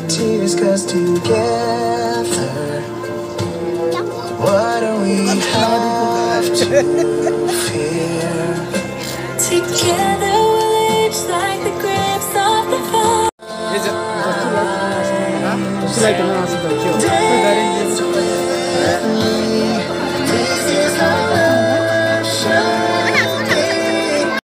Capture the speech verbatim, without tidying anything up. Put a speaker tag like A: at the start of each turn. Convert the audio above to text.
A: tears, cause together, what do we have to fear? Together we'll each like the grapes of the fall.
B: Just like the last of the